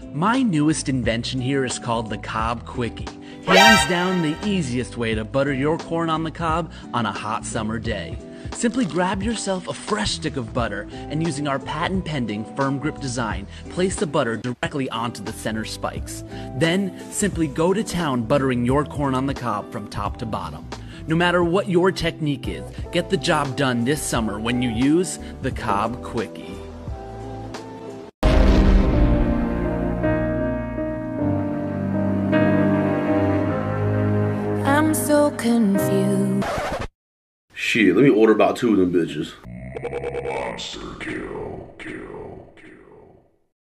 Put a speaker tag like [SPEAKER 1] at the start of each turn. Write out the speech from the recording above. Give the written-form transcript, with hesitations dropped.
[SPEAKER 1] My newest invention here is called the Cobb Quickie. Hands down the easiest way to butter your corn on the cob on a hot summer day. Simply grab yourself a fresh stick of butter and using our patent-pending firm grip design, place the butter directly onto the center spikes. Then simply go to town buttering your corn on the cob from top to bottom. No matter what your technique is, get the job done this summer when you use the Cobb Quickie.
[SPEAKER 2] I'm so confused.
[SPEAKER 3] Shit, let me order about 2 of them bitches.
[SPEAKER 4] Monster kill.